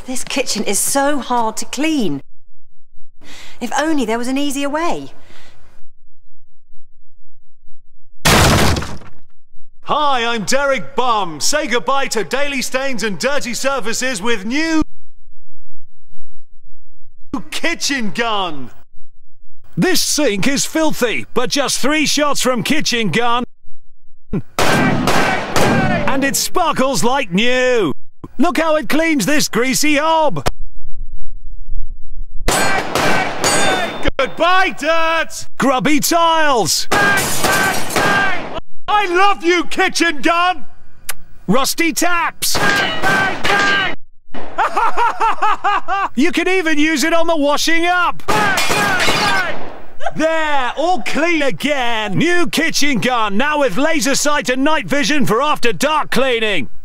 This kitchen is so hard to clean. If only there was an easier way. Hi, I'm Derek Bum. Say goodbye to daily stains and dirty surfaces with new Kitchen Gun. This sink is filthy, but just 3 shots from Kitchen Gun and it sparkles like new. Look how it cleans this greasy hob. Goodbye, dirt! Grubby tiles. I love you, Kitchen Gun! Rusty taps. You can even use it on the washing up. There, all clean Again, new Kitchen Gun, now with laser sight and night vision for after dark cleaning.